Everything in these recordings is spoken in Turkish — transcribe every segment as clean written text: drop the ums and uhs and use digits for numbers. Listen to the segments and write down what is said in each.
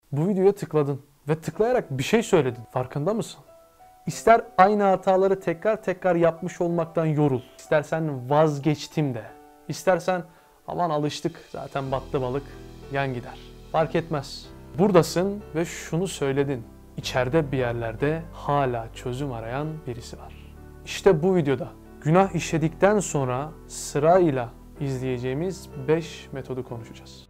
Bu videoya tıkladın ve tıklayarak bir şey söyledin. Farkında mısın? İster aynı hataları tekrar tekrar yapmış olmaktan yorul. İstersen vazgeçtim de. İstersen aman alıştık zaten battı balık yan gider. Fark etmez. Buradasın ve şunu söyledin. İçeride bir yerlerde hala çözüm arayan birisi var. İşte bu videoda günah işledikten sonra sırayla izleyeceğimiz 5 metodu konuşacağız.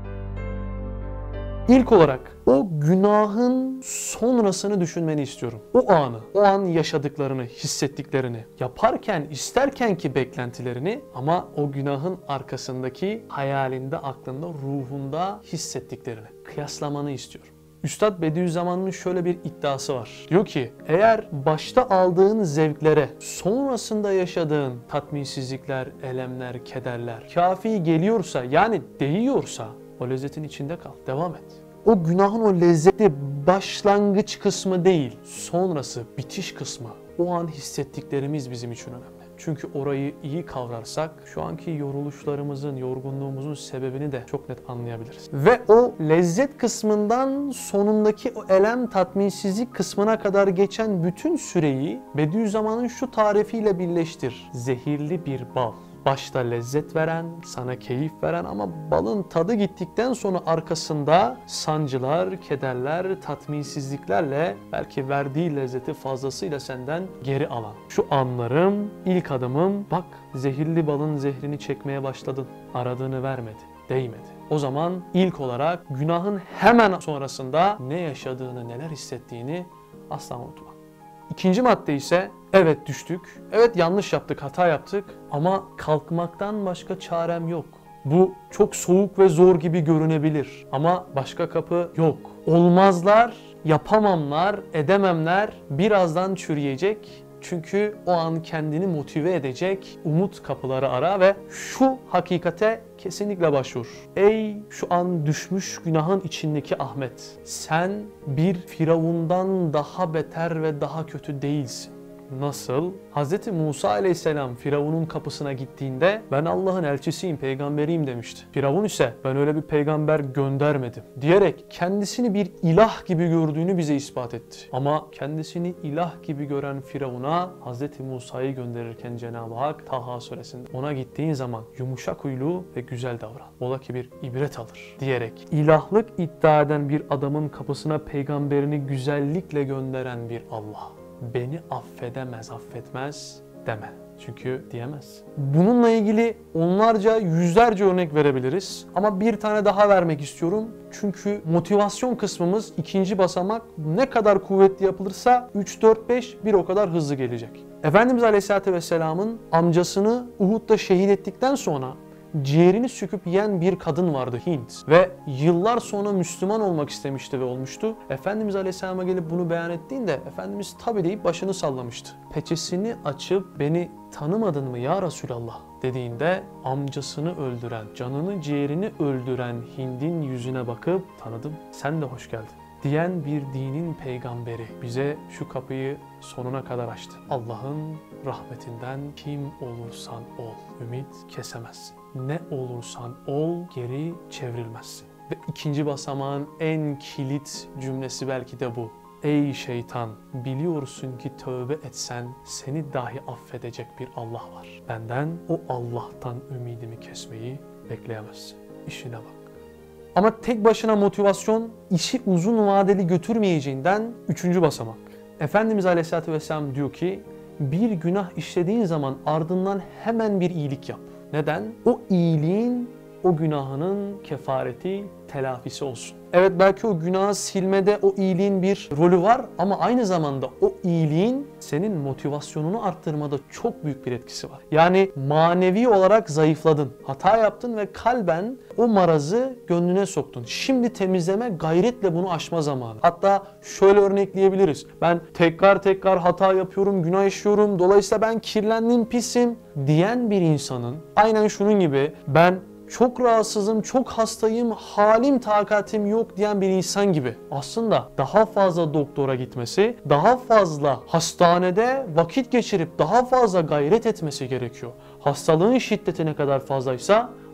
İlk olarak o günahın sonrasını düşünmeni istiyorum. O anı, o an yaşadıklarını, hissettiklerini, yaparken, isterken ki beklentilerini ama o günahın arkasındaki hayalinde, aklında, ruhunda hissettiklerini kıyaslamanı istiyorum. Üstad Bediüzzaman'ın şöyle bir iddiası var. Diyor ki eğer başta aldığın zevklere sonrasında yaşadığın tatminsizlikler, elemler, kederler kafi geliyorsa yani değiyorsa o lezzetin içinde kal. Devam et. O günahın o lezzeti başlangıç kısmı değil, sonrası, bitiş kısmı. O an hissettiklerimiz bizim için önemli. Çünkü orayı iyi kavrarsak şu anki yoruluşlarımızın, yorgunluğumuzun sebebini de çok net anlayabiliriz. Ve o lezzet kısmından sonundaki o elem, tatminsizlik kısmına kadar geçen bütün süreyi Bediüzzaman'ın şu tarifiyle birleştir. Zehirli bir bal. Başta lezzet veren, sana keyif veren ama balın tadı gittikten sonra arkasında sancılar, kederler, tatminsizliklerle belki verdiği lezzeti fazlasıyla senden geri alan. Şu anlarım, ilk adımım, bak zehirli balın zehrini çekmeye başladın. Aradığını vermedi, değmedi. O zaman ilk olarak günahın hemen sonrasında ne yaşadığını, neler hissettiğini asla unutma. İkinci madde ise evet düştük, evet yanlış yaptık, hata yaptık ama kalkmaktan başka çarem yok. Bu çok soğuk ve zor gibi görünebilir ama başka kapı yok. Olmazlar, yapamamlar, edememler birazdan çürüyecek. Çünkü o an kendini motive edecek umut kapıları ara ve şu hakikate kesinlikle başvur. Ey şu an düşmüş günahın içindeki Ahmet, sen bir Firavundan daha beter ve daha kötü değilsin. Nasıl? Hz. Musa aleyhisselam Firavun'un kapısına gittiğinde ben Allah'ın elçisiyim, peygamberiyim demişti. Firavun ise ben öyle bir peygamber göndermedim diyerek kendisini bir ilah gibi gördüğünü bize ispat etti. Ama kendisini ilah gibi gören Firavun'a Hz. Musa'yı gönderirken Cenab-ı Hak Taha suresinde ona gittiğin zaman yumuşak huylu ve güzel davran. Ola ki bir ibret alır diyerek ilahlık iddia eden bir adamın kapısına peygamberini güzellikle gönderen bir Allah beni affedemez, affetmez deme. Çünkü diyemez. Bununla ilgili onlarca, yüzlerce örnek verebiliriz. Ama bir tane daha vermek istiyorum. Çünkü motivasyon kısmımız ikinci basamak ne kadar kuvvetli yapılırsa 3, 4, 5 bir o kadar hızlı gelecek. Efendimiz Aleyhisselatü Vesselam'ın amcasını Uhud'da şehit ettikten sonra ciğerini söküp yiyen bir kadın vardı Hint ve yıllar sonra Müslüman olmak istemişti ve olmuştu. Efendimiz Aleyhisselam'a gelip bunu beyan ettiğinde Efendimiz tabi deyip başını sallamıştı. Peçesini açıp beni tanımadın mı ya Resulallah dediğinde amcasını öldüren, canını ciğerini öldüren Hind'in yüzüne bakıp tanıdım, sen de hoş geldin diyen bir dinin peygamberi bize şu kapıyı sonuna kadar açtı. Allah'ın rahmetinden kim olursan ol, ümit kesemezsin. Ne olursan ol, geri çevrilmezsin. Ve ikinci basamağın en kilit cümlesi belki de bu. Ey şeytan, biliyorsun ki tövbe etsen seni dahi affedecek bir Allah var. Benden o Allah'tan ümidimi kesmeyi bekleyemezsin. İşine bak. Ama tek başına motivasyon işi uzun vadeli götürmeyeceğinden üçüncü basamak. Efendimiz Aleyhisselatü Vesselam diyor ki bir günah işlediğin zaman ardından hemen bir iyilik yap. Neden? O iyiliğin o günahının kefareti, telafisi olsun. Evet belki o günahı silmede o iyiliğin bir rolü var ama aynı zamanda o iyiliğin senin motivasyonunu arttırmada çok büyük bir etkisi var. Yani manevi olarak zayıfladın, hata yaptın ve kalben o marazı gönlüne soktun. Şimdi temizleme, gayretle bunu aşma zamanı. Hatta şöyle örnekleyebiliriz. Ben tekrar hata yapıyorum, günah işliyorum, dolayısıyla ben kirlendim, pisim diyen bir insanın aynen şunun gibi ben çok rahatsızım, çok hastayım, halim takatim yok diyen bir insan gibi. Aslında daha fazla doktora gitmesi, daha fazla hastanede vakit geçirip daha fazla gayret etmesi gerekiyor. Hastalığın şiddeti ne kadar fazlaysa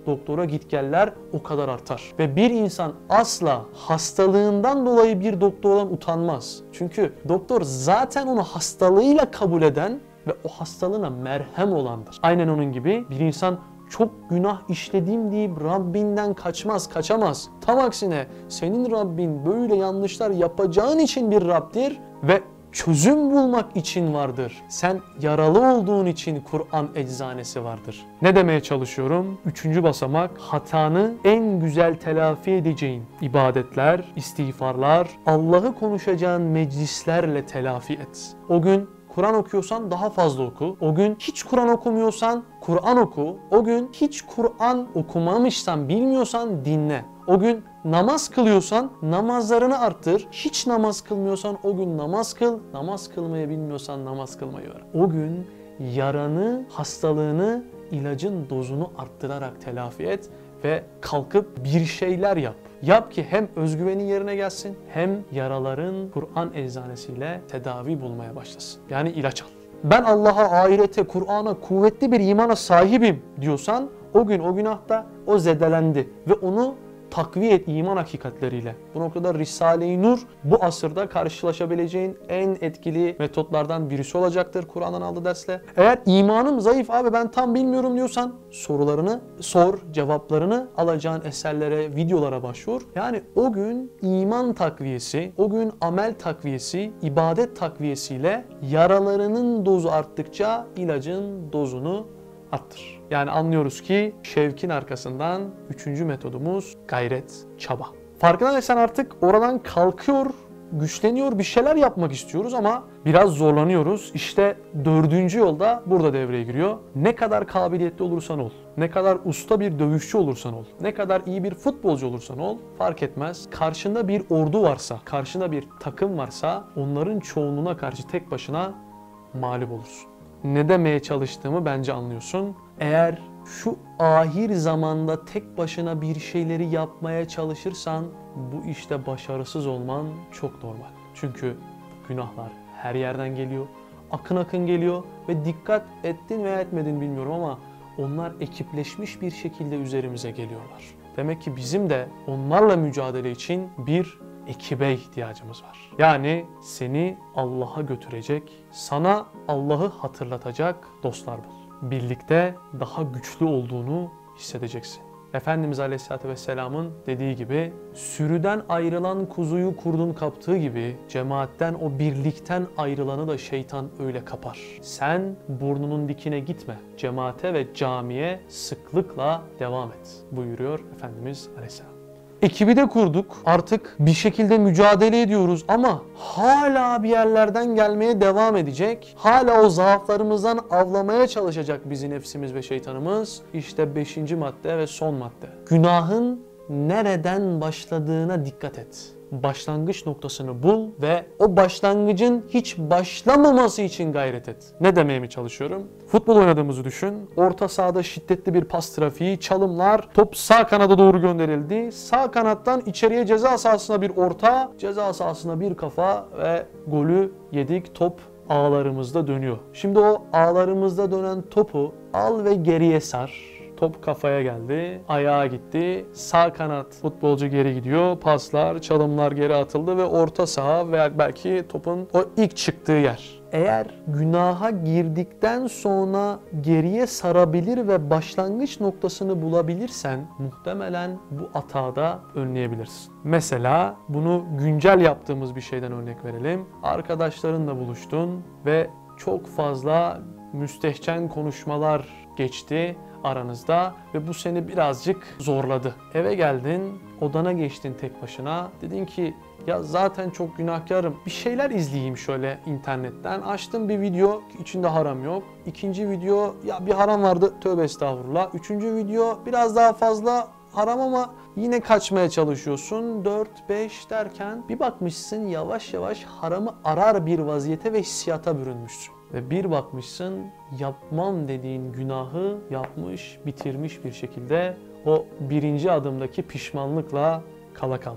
doktora gitgeller o kadar artar. Ve bir insan asla hastalığından dolayı bir doktordan utanmaz. Çünkü doktor zaten onu hastalığıyla kabul eden ve o hastalığına merhem olandır. Aynen onun gibi bir insan çok günah işledim deyip Rabbinden kaçamaz. Tam aksine senin Rabbin böyle yanlışlar yapacağın için bir Rab'dir ve çözüm bulmak için vardır. Sen yaralı olduğun için Kur'an eczanesi vardır. Ne demeye çalışıyorum? 3. basamak, hatanı en güzel telafi edeceğin ibadetler, istiğfarlar, Allah'ı konuşacağın meclislerle telafi et. O gün Kur'an okuyorsan daha fazla oku. O gün hiç Kur'an okumuyorsan Kur'an oku. O gün hiç Kur'an okumamışsan, bilmiyorsan dinle. O gün namaz kılıyorsan namazlarını arttır. Hiç namaz kılmıyorsan o gün namaz kıl. Namaz kılmayı bilmiyorsan namaz kılmayı öğren. O gün yaranı, hastalığını, ilacın dozunu arttırarak telafi et ve kalkıp bir şeyler yap. Yap ki hem özgüvenin yerine gelsin hem yaraların Kur'an eczanesiyle tedavi bulmaya başlasın. Yani ilaç al. Ben Allah'a, ahirete, Kur'an'a, kuvvetli bir imana sahibim diyorsan o gün o günahta o zedelendi ve onu takviye et iman hakikatleriyle. Bu noktada Risale-i Nur bu asırda karşılaşabileceğin en etkili metotlardan birisi olacaktır Kur'an'dan aldığı dersle. Eğer imanım zayıf abi ben tam bilmiyorum diyorsan sorularını sor, cevaplarını alacağın eserlere, videolara başvur. Yani o gün iman takviyesi, o gün amel takviyesi, ibadet takviyesiyle yaralarının dozu arttıkça ilacın dozunu arttır. Yani anlıyoruz ki şevkin arkasından 3. metodumuz gayret, çaba. Farkındaysan artık oradan kalkıyor, güçleniyor, bir şeyler yapmak istiyoruz ama biraz zorlanıyoruz. İşte 4. yolda burada devreye giriyor. Ne kadar kabiliyetli olursan ol, ne kadar usta bir dövüşçü olursan ol, ne kadar iyi bir futbolcu olursan ol fark etmez. Karşında bir ordu varsa, karşında bir takım varsa onların çoğunluğuna karşı tek başına mağlup olursun. Ne demeye çalıştığımı bence anlıyorsun. Eğer şu ahir zamanda tek başına bir şeyleri yapmaya çalışırsan bu işte başarısız olman çok normal. Çünkü günahlar her yerden geliyor, akın akın geliyor ve dikkat ettin veya etmedin bilmiyorum ama onlar ekipleşmiş bir şekilde üzerimize geliyorlar. Demek ki bizim de onlarla mücadele için bir ekibe ihtiyacımız var. Yani seni Allah'a götürecek, sana Allah'ı hatırlatacak dostlar bul. Birlikte daha güçlü olduğunu hissedeceksin. Efendimiz Aleyhisselatü Vesselam'ın dediği gibi sürüden ayrılan kuzuyu kurdun kaptığı gibi cemaatten o birlikten ayrılanı da şeytan öyle kapar. Sen burnunun dikine gitme. Cemaate ve camiye sıklıkla devam et buyuruyor Efendimiz Aleyhisselam. Ekibi de kurduk. Artık bir şekilde mücadele ediyoruz ama hala bir yerlerden gelmeye devam edecek. Hala o zaaflarımızdan avlamaya çalışacak bizi nefsimiz ve şeytanımız. İşte 5. madde ve son madde. Günahın nereden başladığına dikkat et. Başlangıç noktasını bul ve o başlangıcın hiç başlamaması için gayret et. Ne demeye mi çalışıyorum? Futbol oynadığımızı düşün. Orta sahada şiddetli bir pas trafiği, çalımlar, top sağ kanada doğru gönderildi. Sağ kanattan içeriye ceza sahasına bir orta, ceza sahasına bir kafa ve golü yedik. Top ağlarımızda dönüyor. Şimdi o ağlarımızda dönen topu al ve geriye sar. Top kafaya geldi, ayağa gitti, sağ kanat futbolcu geri gidiyor, paslar, çalımlar geri atıldı ve orta saha veya belki topun o ilk çıktığı yer. Eğer günaha girdikten sonra geriye sarabilir ve başlangıç noktasını bulabilirsen muhtemelen bu hatada önleyebilirsin. Mesela bunu güncel yaptığımız bir şeyden örnek verelim. Arkadaşlarınla buluştun ve çok fazla müstehcen konuşmalar geçti aranızda ve bu seni birazcık zorladı. Eve geldin, odana geçtin tek başına. Dedin ki ya zaten çok günahkarım. Bir şeyler izleyeyim şöyle internetten. Açtım bir video, içinde haram yok. İkinci video ya bir haram vardı, tövbe estağfurullah. Üçüncü video biraz daha fazla haram ama yine kaçmaya çalışıyorsun. 4, 5 derken bir bakmışsın yavaş yavaş haramı arar bir vaziyete ve hissiyata bürünmüşsün. Ve bir bakmışsın yapmam dediğin günahı yapmış, bitirmiş bir şekilde o birinci adımdaki pişmanlıkla kala kalmışsın.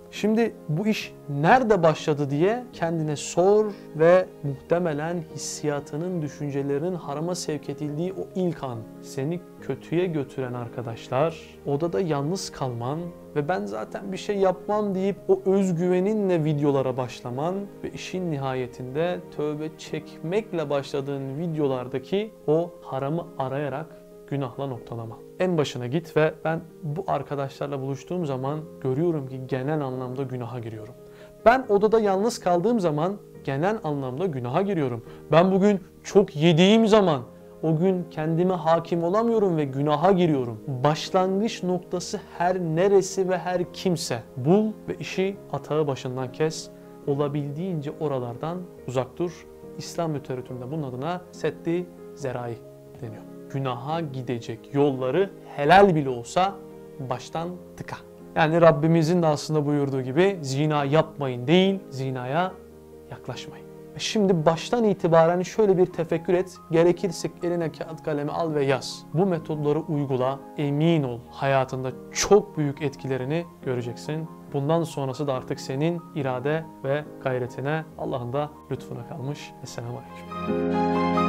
Şimdi bu iş nerede başladı diye kendine sor ve muhtemelen hissiyatının, düşüncelerinin harama sevk edildiği o ilk an, seni kötüye götüren arkadaşlar, odada yalnız kalman ve ben zaten bir şey yapmam deyip o özgüveninle videolara başlaman ve işin nihayetinde tövbe çekmekle başladığın videolardaki o haramı arayarak günahla noktalama. En başına git ve ben bu arkadaşlarla buluştuğum zaman görüyorum ki genel anlamda günaha giriyorum. Ben odada yalnız kaldığım zaman genel anlamda günaha giriyorum. Ben bugün çok yediğim zaman o gün kendime hakim olamıyorum ve günaha giriyorum. Başlangıç noktası her neresi ve her kimse. Bul ve işi atağı başından kes. Olabildiğince oralardan uzak dur. İslam literatüründe bunun adına seddi zerai deniyor. Günaha gidecek yolları helal bile olsa baştan tıka. Yani Rabbimizin de aslında buyurduğu gibi zina yapmayın değil, zinaya yaklaşmayın. Şimdi baştan itibaren şöyle bir tefekkür et. Gerekirse eline kağıt kalemi al ve yaz. Bu metodları uygula. Emin ol hayatında çok büyük etkilerini göreceksin. Bundan sonrası da artık senin irade ve gayretine, Allah'ın da lütfuna kalmış. Esselamu Aleyküm.